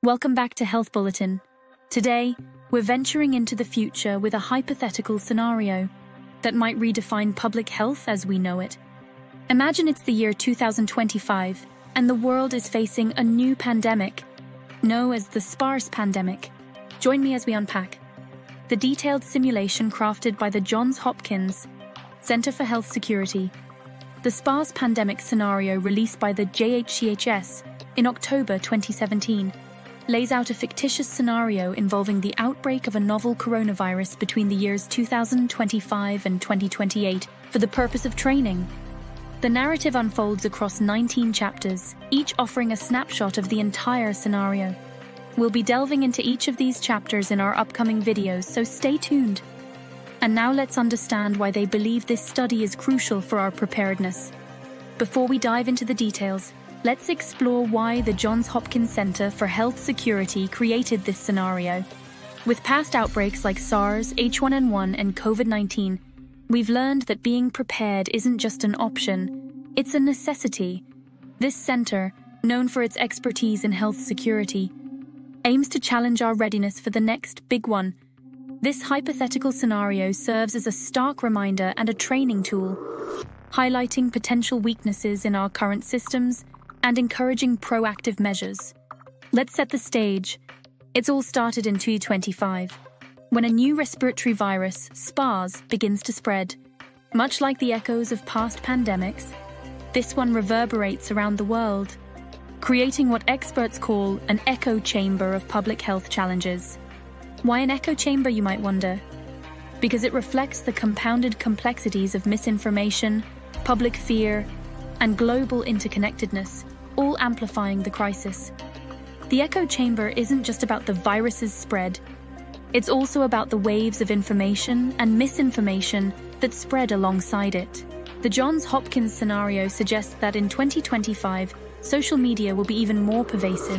Welcome back to Health Bulletin. Today, we're venturing into the future with a hypothetical scenario that might redefine public health as we know it. Imagine it's the year 2025 and the world is facing a new pandemic, known as the SPARS pandemic. Join me as we unpack the detailed simulation crafted by the Johns Hopkins Center for Health Security. The SPARS pandemic scenario, released by the JHCHS in October 2017, lays out a fictitious scenario involving the outbreak of a novel coronavirus between the years 2025 and 2028 for the purpose of training. The narrative unfolds across 19 chapters, each offering a snapshot of the entire scenario. We'll be delving into each of these chapters in our upcoming videos, so stay tuned. And now let's understand why they believe this study is crucial for our preparedness. Before we dive into the details, let's explore why the Johns Hopkins Center for Health Security created this scenario. With past outbreaks like SARS, H1N1, and COVID-19, we've learned that being prepared isn't just an option, it's a necessity. This center, known for its expertise in health security, aims to challenge our readiness for the next big one. This hypothetical scenario serves as a stark reminder and a training tool, highlighting potential weaknesses in our current systems and encouraging proactive measures. Let's set the stage. It's all started in 2025, when a new respiratory virus, SPARS, begins to spread. Much like the echoes of past pandemics, this one reverberates around the world, creating what experts call an echo chamber of public health challenges. Why an echo chamber, you might wonder? Because it reflects the compounded complexities of misinformation, public fear, and global interconnectedness, all amplifying the crisis. The echo chamber isn't just about the virus's spread, it's also about the waves of information and misinformation that spread alongside it. The Johns Hopkins scenario suggests that in 2025, social media will be even more pervasive,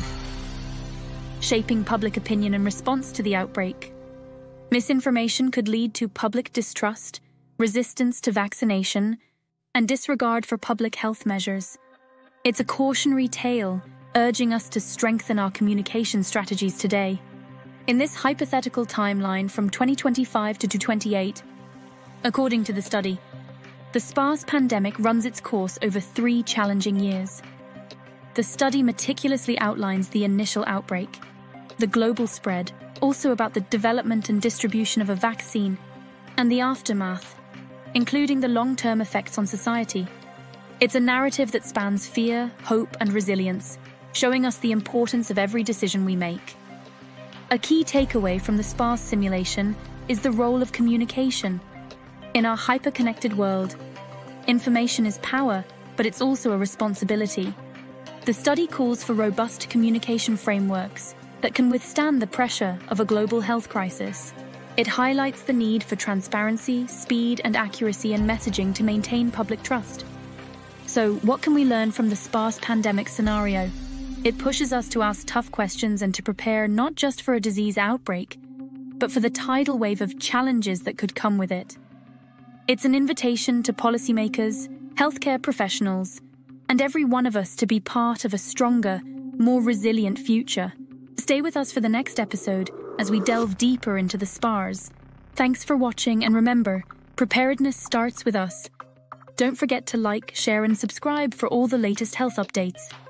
shaping public opinion in response to the outbreak. Misinformation could lead to public distrust, resistance to vaccination, and disregard for public health measures. It's a cautionary tale, urging us to strengthen our communication strategies today. In this hypothetical timeline from 2025 to 2028, according to the study, the SPARS pandemic runs its course over 3 challenging years. The study meticulously outlines the initial outbreak, the global spread, also about the development and distribution of a vaccine, and the aftermath, including the long-term effects on society. It's a narrative that spans fear, hope, and resilience, showing us the importance of every decision we make. A key takeaway from the SPARS simulation is the role of communication. In our hyper-connected world, information is power, but it's also a responsibility. The study calls for robust communication frameworks that can withstand the pressure of a global health crisis. It highlights the need for transparency, speed, and accuracy in messaging to maintain public trust. So, what can we learn from the SPARS pandemic scenario? It pushes us to ask tough questions and to prepare not just for a disease outbreak, but for the tidal wave of challenges that could come with it. It's an invitation to policymakers, healthcare professionals, and every one of us to be part of a stronger, more resilient future. Stay with us for the next episode as we delve deeper into the SPARS. Thanks for watching, and remember, preparedness starts with us. Don't forget to like, share, and subscribe for all the latest health updates.